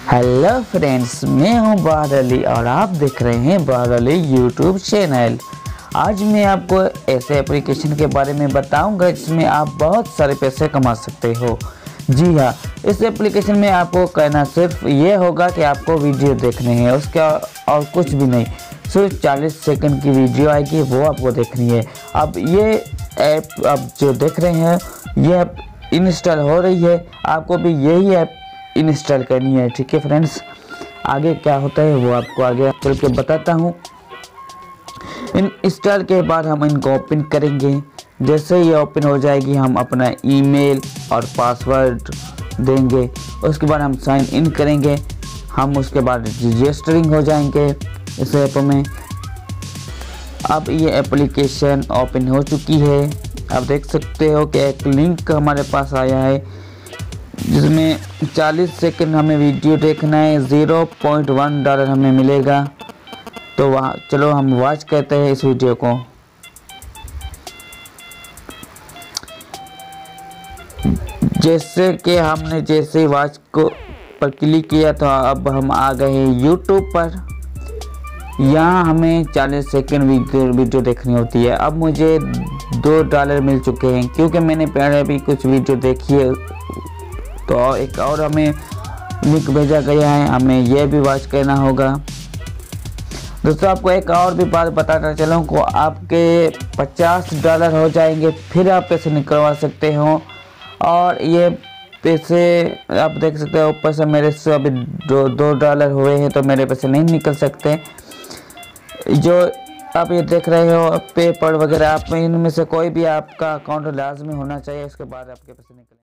Hello friends, मैं हूं बाहर अली और आप देख रहे हैं बाहर अली यूट्यूब चैनल। आज मैं आपको ऐसे एप्लीकेशन के बारे में बताऊंगा जिसमें आप बहुत सारे पैसे कमा सकते हो। जी हाँ, इस एप्लीकेशन में आपको करना सिर्फ ये होगा कि आपको वीडियो देखने हैं, उसका और कुछ भी नहीं। सिर्फ 40 सेकंड की वीडियो आएगी, वो आपको देखनी है। अब ये ऐप आप जो देख रहे हैं, ये ऐप इंस्टॉल हो रही है, आपको भी यही ऐप इंस्टॉल करनी है। ठीक है फ्रेंड्स, आगे क्या होता है वो आपको आगे चल के बताता हूँ। इंस्टॉल के बाद हम इनको ओपन करेंगे। जैसे ये ओपन हो जाएगी, हम अपना ईमेल और पासवर्ड देंगे। उसके बाद हम साइन इन करेंगे। हम उसके बाद रजिस्टरिंग हो जाएंगे इस ऐप में। अब ये एप्लीकेशन ओपन हो चुकी है। आप देख सकते हो कि एक लिंक हमारे पास आया है जिसमें 40 सेकंड हमें वीडियो देखना है, $0.1 हमें मिलेगा। तो वहाँ चलो हम वॉच करते हैं इस वीडियो को। जैसे कि हमने जैसे वॉच को पर क्लिक किया तो अब हम आ गए हैं यूट्यूब पर। यहाँ हमें 40 सेकंड वीडियो देखनी होती है। अब मुझे $2 मिल चुके हैं क्योंकि मैंने पहले भी कुछ वीडियो देखी है। तो एक और हमें लिंक भेजा गया है, हमें यह भी वॉच करना होगा। दोस्तों, आपको एक और भी बात बताना चलूँ को आपके $50 हो जाएंगे, फिर आप पैसे निकलवा सकते हो। और ये पैसे आप देख सकते हो ऊपर से मेरे से अभी $2 हुए हैं, तो मेरे पैसे नहीं निकल सकते। जो आप ये देख रहे हो पेपर वगैरह, आप इनमें से कोई भी आपका अकाउंट लाजमी होना चाहिए, उसके बाद आपके पैसे निकलेंगे।